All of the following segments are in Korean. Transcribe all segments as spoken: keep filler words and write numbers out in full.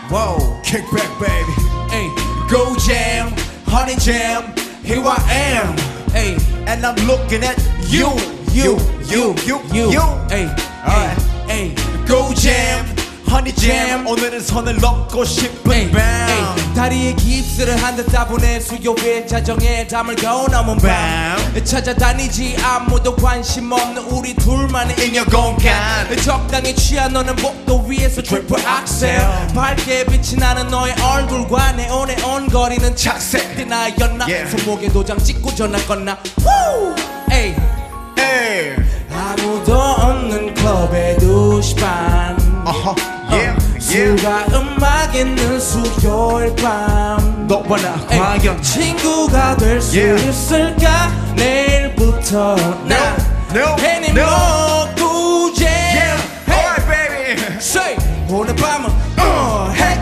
Whoa, kick back, baby. Hey, go jam, honey jam. Here I am. Hey, and I'm looking at you, you, you, you, you. you. Hey, hey, hey, go jam. honey jam 오늘은 손을 넣고 싶은 밤 다리에 깁스를 한 듯 따분해 수요일 자정에 담을 거운 넘은 밤 찾아다니지 아무도 관심 없는 우리 둘만의 잉여 공간 적당히 취한 너는 복도 위에서 트리플 악셀 밝게 빛이 나는 너의 얼굴과 네온의 온거리는 착색 나였나 yeah. 손목에 도장 찍고 전화 건나 에이 에이 아무도 없는 클럽의 두 시 반 uh-huh. yeah. 수가 음악 있는 수요일 밤 너와 나 과연 친구가 될 수 yeah. 있을까 내일부터 나 no, 괜히 no. 먹고 jam yeah. hey. Alright baby say 오늘 밤은 uh, 핵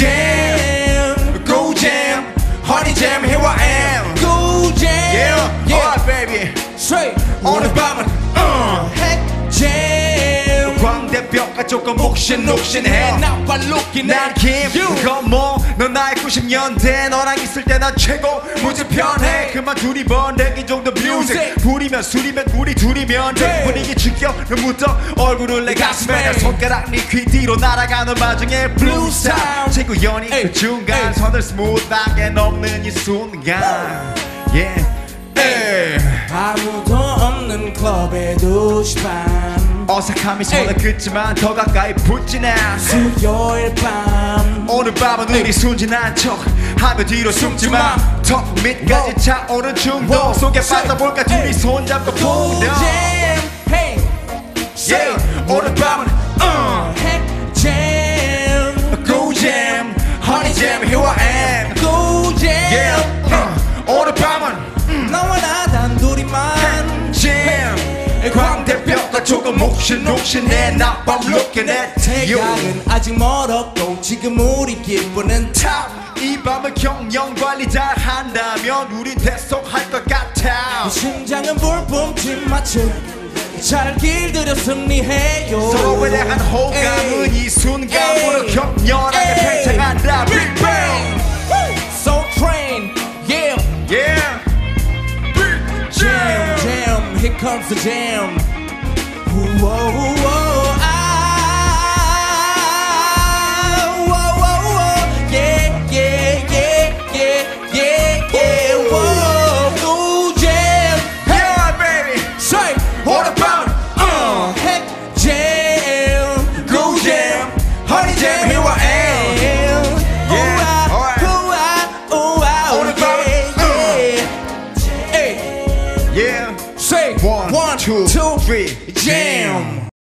jam go jam honey jam here I am go jam yeah, yeah. Alright baby say 오늘 밤은 uh, 핵 jam 광대뼈가 조금 욱신욱신해 나와 looking 난 at you 김건모 넌 나의 구십 년대 너랑 있을 때 난 최고 무지 편해 그만 두리번 내기 정도 뮤직 불이면 술이면 우리 둘이면 돼 분위기 죽여 넌 묻어 얼굴을 내 가슴에 내 손가락 네 귀 뒤로 날아가는 마중에 블루 스타일 친구 연인 그 중간 선을 스무드하게 넘는 이 순간 yeah. 에이. 아무도 없는 클럽의 두 시 반 어색함이 손을 긋지만 더 가까이 붙진 않아 수요일 밤 오늘 밤은 우리 순진한 척 하며 뒤로 숨지마 턱 밑까지 차오른 중독 속에 빠져볼까 둘이 손잡고 go jam hey yeah. 오늘 밤은 uh. 핵 jam go jam honey jam here I am go jam yeah. uh. 오늘 밤은 음. 너와 나 단둘이만 jam 광대뼈가 조금 욱신욱신해 Now I'm looking at you 태양은 아직 멀었고 지금 우리 기분은 탑 이 밤을 경영관리 잘 한다면 우린 대성할 것 같아 심장은 불품지 맞춰 잘 길들여 승리해요 서로에 대한 호감은 이 순간으로 격렬하게 팽창한다 Big Bang So train yeah yeah Big Jam jam here comes the jam whoa, whoa, whoa, ah, whoa, whoa, whoa. Yeah, yeah, yeah, yeah, yeah, yeah, whoa, go jam, yeah, baby. Say, what about uh, heck jam, go jam, honey jam, here I am. Yeah, alright. Ooh, ah, ooh, ah, what about yeah, yeah, yeah. Say, one, one, two, two, three, jam.